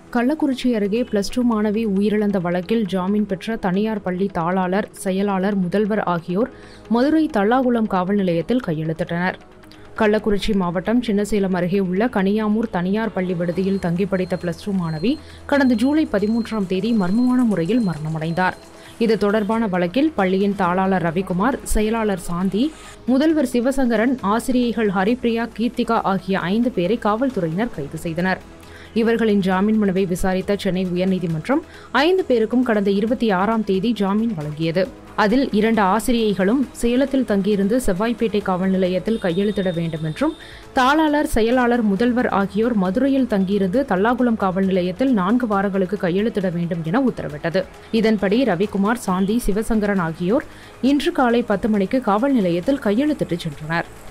கள்ளக்குறிச்சி அருகே +2 மாணவி உயிரிழந்த வழக்கில் ஜாமீன் பெற்ற தனியார் பள்ளி தாளாளர், செயலாளர், முதல்வர் ஆகியோர் மதுரை தல்லாகுளம் காவல் நிலையத்தில் கையெழுத்திட்டனர். கள்ளக்குறிச்சி மாவட்டம் சின்னசேலம் அருகே உள்ள கனியாமூர் தனியார் பள்ளி விடுதியில் தங்கி படித்த +2 மாணவி கடந்த ஜூலை 13ஆம் தேதி மர்மமான முறையில் மரணமடைந்தார். இது தொடர்பான வழக்கில் பள்ளியின் தாளாளர் ரவிக்குமார், செயலாளர் சாந்தி, முதல்வர் சிவசங்கரன், ஆசிரியைகள் ஹரிப்பிரியா, கீர்த்திகா ஆகிய 5 பேரை காவல்துறையினர் கைது செய்தனர். இவர்களின் ஜாமீன் மனுவை விசாரித்த சென்னை உயர்நீதிமன்றம் 5 பேருக்கும் கடந்த 26ஆம் தேதி ஜாமீன் வழங்கியது. அதில் 2 ஆசிரியைகளும் சேலத்தில் தங்கியிருந்து செவ்வாய்ப்பேட்டை காவல் நிலையத்தில் கையெழுத்திட வேண்டும் என்றும், தாளாளர், செயலாளர், முதல்வர் ஆகியோர் மதுரையில் தங்கியிருந்து தல்லாகுளம் காவல் நிலையத்தில் 4 வாரங்களுக்கு கையெழுத்திட வேண்டும் என உத்தரவிட்டது. இதன்படி ரவிக்குமார், சாந்தி, சிவசங்கரன் ஆகியோர் இன்று காலை 10 மணிக்கு காவல் நிலையத்தில் கையெழுத்திட்டு சென்றனர்.